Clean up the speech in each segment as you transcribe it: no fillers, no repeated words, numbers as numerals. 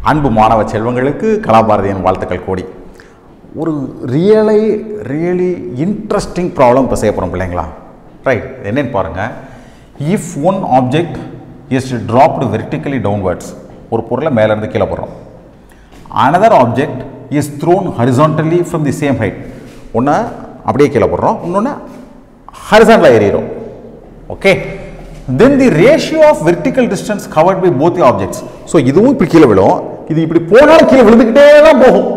அன்பு மாணவ செல்வங்களுக்கு கலாபாரதியின் வாழ்த்துக்கள் கோடி. ஒரு ரியலி இன்ட்ரெஸ்டிங் ப்ராப்ளம் இப்போ செய்ய போகிறோம் பிள்ளைங்களா. ரைட், என்னன்னு பாருங்கள். If one object is dropped vertically downwards, ஒரு பொருளை மேலேருந்து கீழே போடுறோம். another object is thrown horizontally from the same height. ஒன்று அப்படியே கீழே போடுறோம், இன்னொன்று ஹரிசாண்டலாக ஏறிடும். Okay, then the ratio of vertical distance covered by both the objects. So இதுவும் இப்படி கீழே விழும், இது இப்படி போனாலும் கீழே விழுந்துக்கிட்டே தான் போகும்.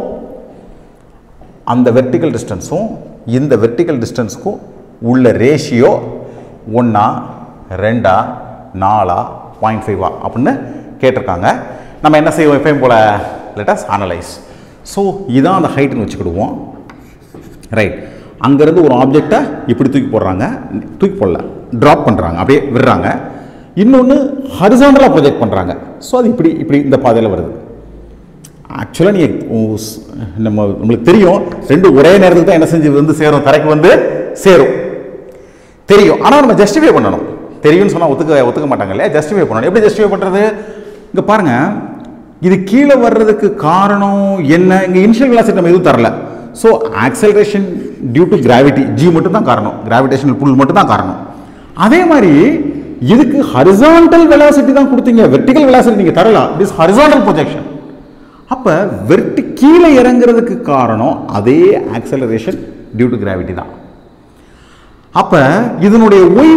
அந்த வெர்டிக்கல் டிஸ்டன்ஸும் இந்த வெர்டிக்கல் டிஸ்டன்ஸுக்கும் உள்ள ரேஷியோ 1 2 4 0.5 அப்படின்னு கேட்டிருக்காங்க. நம்ம என்ன செய்வோம் எப்பயும் போல், லெட் அஸ் அனலைஸ். ஸோ இதான் அந்த ஹைட்டுன்னு வச்சுக்கிடுவோம். ரைட், அங்கேருந்து ஒரு ஆப்ஜெக்டை இப்படி தூக்கி போடுறாங்க, தூக்கி போடல, ட்ராப் பண்ணுறாங்க, அப்படியே விடுறாங்க. இன்னொன்று ஹரிசாண்டலாக ப்ரொஜெக்ட் பண்ணுறாங்க. ஸோ அது இப்படி இந்த பாதையில் வருது. ஆக்சுவலாக நீங்கள் நம்மளுக்கு தெரியும், ரெண்டு ஒரே நேரத்துக்கு தான் என்ன செஞ்சு வந்து சேரும், தரைக்கு வந்து சேரும் தெரியும். ஆனால் நம்ம ஜஸ்டிஃபை பண்ணணும். தெரியும்னு சொன்னால் ஒத்துக்க மாட்டாங்க இல்லையா, ஜஸ்டிஃபை பண்ணணும். எப்படி ஜஸ்டிஃபை பண்ணுறது? இங்கே பாருங்கள், இது கீழே வர்றதுக்கு காரணம் என்ன? இங்கே இனிஷியல் வெலாசிட்டி நம்ம எதுவும் தரல. So acceleration due to gravity, G மட்டும் தான் காரணம், கிராவிடேஷனல் புல் மட்டும் தான் காரணம். அதே மாதிரி இதுக்கு ஹரிசாண்டல் வெலாசிட்டி தான் கொடுத்தீங்க, வெர்டிக்கல் வெலாசிட்டி நீங்கள் தரலாம். It is horizontal projection. அப்போ கீழே இறங்குறதுக்கு காரணம் அதே ஆக்சலரேஷன் டியூ டு கிராவிட்டி தான். அப்போ இதனுடைய ஒய்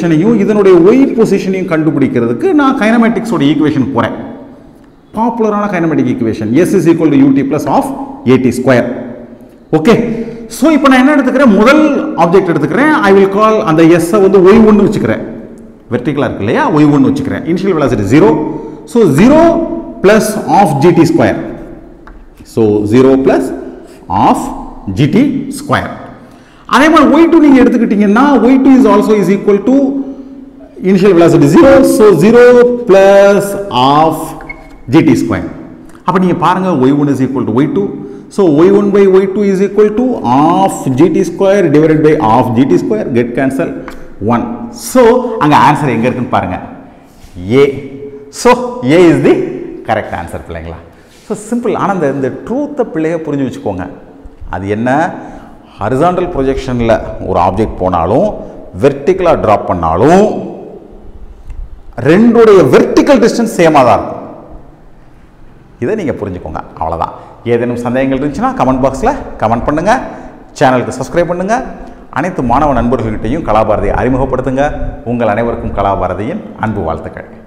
பொசிஷனையும் கண்டுபிடிக்கிறதுக்கு நான் கைனமேட்டிக்ஸோட ஈக்குவேஷன் போகிறேன். பாப்புலரான kinematic equation S is equal to ut plus of at square. Okay, so இப்போ நான் என்ன எடுத்துக்கிறேன், முதல் ஆப்ஜெக்ட் எடுத்துக்கிறேன். ஐ வில் கால் அந்த எஸ்ஸை வந்து y1 வச்சுக்கிறேன், வெர்டிகலாக இருக்கு இல்லையா, y1 வச்சுக்கிறேன். Initial velocity 0, so 0 plus of gt square. So 0 plus of gt square. அதே மாதிரி y2 நீங்கள் எடுத்துக்கிட்டீங்கன்னா y2 is also is equal to initial velocity 0, so 0 plus of gt square. அப்போ நீங்கள் பாருங்கள், y1 is equal to y2, so y1 by y2 is equal to of gt square divided by of gt square, get cancel 1. so அங்கே answer எங்கே இருக்குன்னு பாருங்கள், a. so a is the correct answer பிள்ளைங்களா. So simple. ஆனால் இந்த ட்ரூத்தை பிள்ளைய புரிஞ்சு வச்சுக்கோங்க. அது என்ன, ஹரிசாண்டல் ப்ரொஜெக்ஷனில் ஒரு ஆப்ஜெக்ட் போனாலும் வெர்டிக்கலாக ட்ராப் பண்ணாலும் ரெண்டுடைய வெர்டிக்கல் டிஸ்டன்ஸ் சேமாக தான் இருக்கும். இதை நீங்கள் புரிஞ்சுக்கோங்க, அவ்வளோதான். ஏதேனும் சந்தேகங்கள் இருந்துச்சுன்னா கமெண்ட் பாக்ஸில் கமெண்ட் பண்ணுங்கள், சேனலுக்கு சப்ஸ்கிரைப் பண்ணுங்கள். அனைத்து மாணவ நண்பர்கள்கிட்டையும் கலாபாரதியை அறிமுகப்படுத்துங்க. உங்கள் அனைவருக்கும் கலாபாரதியின் அன்பு வாழ்த்துக்கள்.